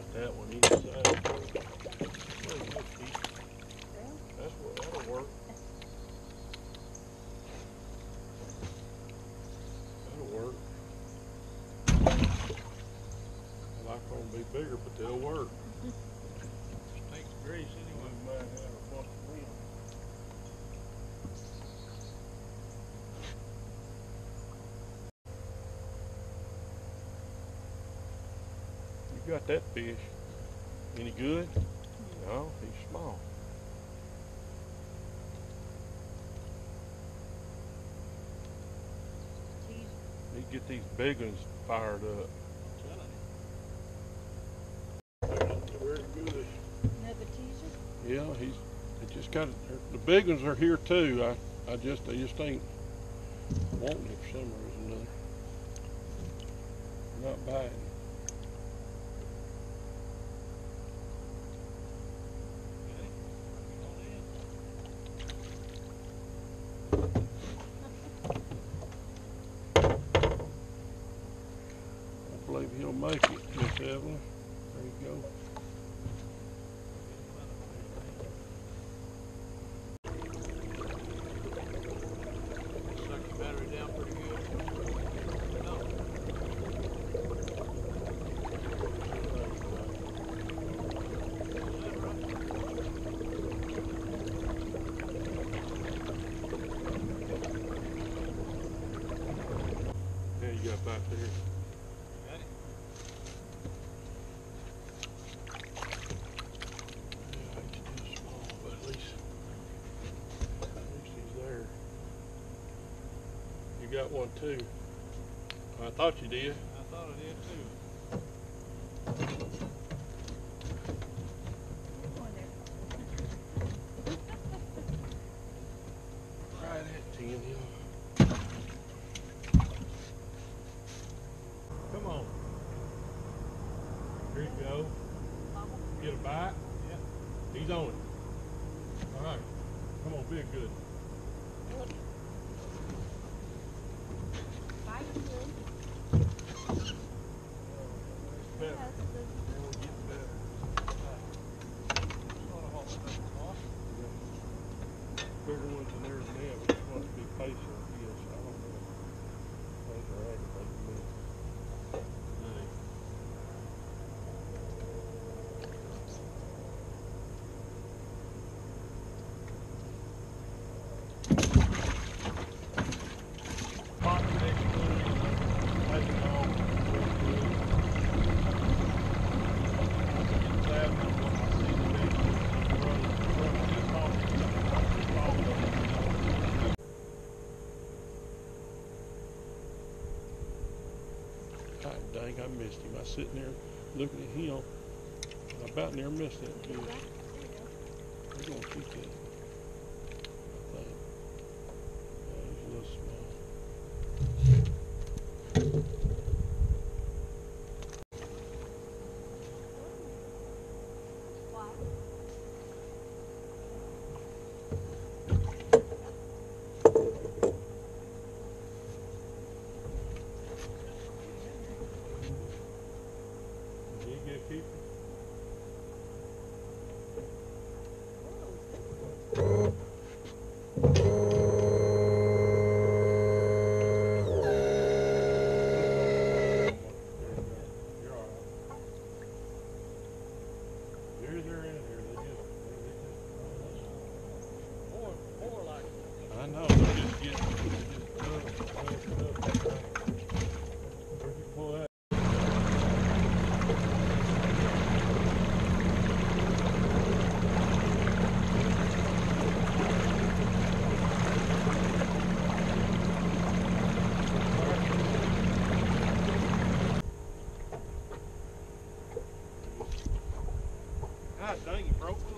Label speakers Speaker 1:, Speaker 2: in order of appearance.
Speaker 1: got that one inside. That's what, that'll work. That'll work. Well, I'm gonna be bigger, but they'll work.
Speaker 2: Stinks grease anyway.
Speaker 1: We might have a bunch of wind. You got that fish. Any good? No, he's small. Need to get these big ones fired up. Very good.
Speaker 3: Another teaser?
Speaker 1: Yeah, it just got, the big ones are here too. They just ain't wanting it for some reason or another. Not biting. I believe he'll make it, Miss Evelyn. There you go.
Speaker 2: Suck your battery down pretty good. No.
Speaker 1: Yeah, you got back there.
Speaker 2: Got it?
Speaker 1: Yeah, he's still small, but at least he's there. You got one too. I thought you did.
Speaker 2: I thought I did too.
Speaker 1: Right at 10, yeah. Come on. Here you go. Get a bite?
Speaker 2: Yeah.
Speaker 1: He's on it. All right. Come on, be good.
Speaker 3: Bite good.
Speaker 1: Better.
Speaker 3: Yes, good.
Speaker 1: Then we'll get better. Bigger ones than there than that. We just want to be patient. Yes, I don't know. Things are aggravating me. Today. Pot fish, take it off. Glad when I see the big run just off. God dang, I missed him. I was sitting there looking at him. I about near missed that fish. We're gonna keep that. I think. Yeah, he's a little small.
Speaker 3: Why?
Speaker 1: Did he get a keeper? You're all right. They're in here. They just
Speaker 2: More like
Speaker 1: I know. They just get. Where'd you pull that? God dang, you broke one.